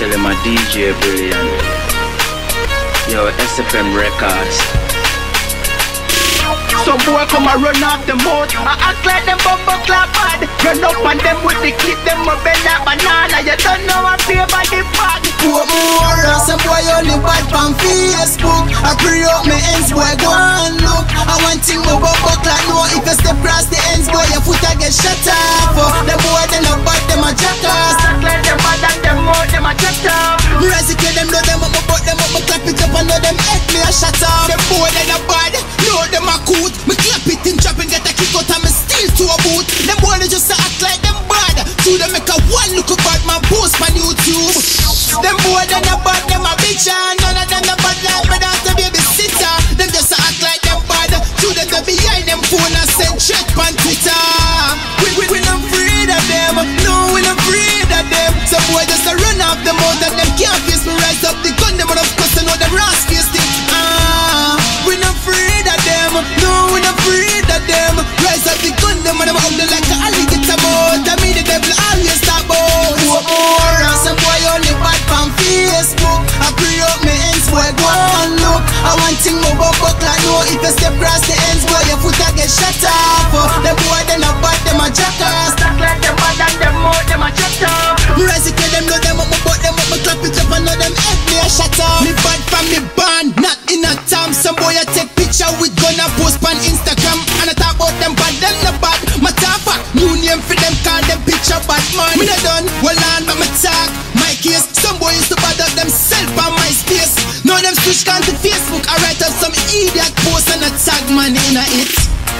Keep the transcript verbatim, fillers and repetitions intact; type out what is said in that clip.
tell him a D J brilliant. Yo, S F M Records. Some boy come and run off the mouth. I act like them bumper clap bad. Run up on them with the clip, them a bend like banana. You don't know I feel by the bag. Put more, some boy only bad on Facebook. I create up my ends, boy, go and look. I want thing my bumper clap, no. If you step across the ends, boy, your foot I get shut off. Oh, them boy, they not bad, them a jackers. Act like them bad and them more, them a jacked up. Rise it, them know them up, but them up, me clap it up, and know them head me a shut off. Them boy, they not bad, no, them a cool. Me clap it in trap and get a kick out and me steal to a boot. Them boy they just act like them bad. To them make a one look a bad man post on YouTube. Them boy they not bad, them a bitch and none of them not bad like me that's a babysitter. Them just act like them bad. To them they behind them phone and send chat on Twitter. We we we not afraid of them, no we not afraid of them. Some boy just a run off the mouth and them can't face me rise up the gun. Them on of course I know them rasp face thing. Ah, we not afraid of them, no we not afraid of them. Rise up the gun, them and them ugly like a alligator mouth. I mean the devil always talk about. More, some boy only bad from Facebook. I create up my ends, boy, go and look. I want thing my bumper clap, no. If you step across the ends, boy, your foot I get shut off. Oh, them boy they not bad, them a jackers. Act like them bad and them more, them a jacked up. Rise it, them know them up, my butt them up, my clap it up, and know them head me a shut off. Me bad from me band, not in a time. Some boy I take picture with gun and post on Instagram. And I talk about them bad, them not bad. My talk back, new name for them, call them picture Badman. Me not done, well on, but my talk, my case. Some boy used to bother themself on my space. Now them switch can to Facebook. I write up some idiot post and a tag man in a it.